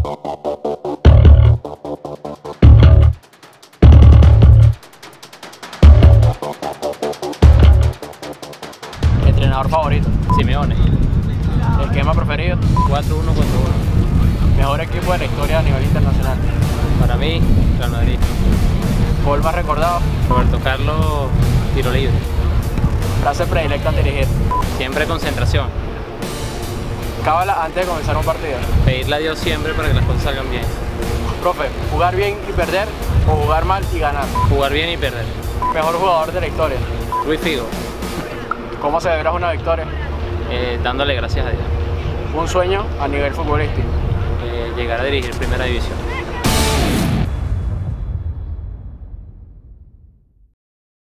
Entrenador favorito. Simeone. Esquema preferido. 4-1 contra 1. Mejor equipo de la historia a nivel internacional. Para mí, Real Madrid. Gol más recordado. Roberto Carlos, tiro libre. Frase predilecta al dirigir. Siempre concentración. Cábala antes de comenzar un partido. Pedirle a Dios siempre para que las cosas salgan bien. Profe, jugar bien y perder o jugar mal y ganar. Jugar bien y perder. Mejor jugador de la historia. Luis Figo. ¿Cómo celebras una victoria? Dándole gracias a Dios. Un sueño a nivel futbolístico. Llegar a dirigir Primera División.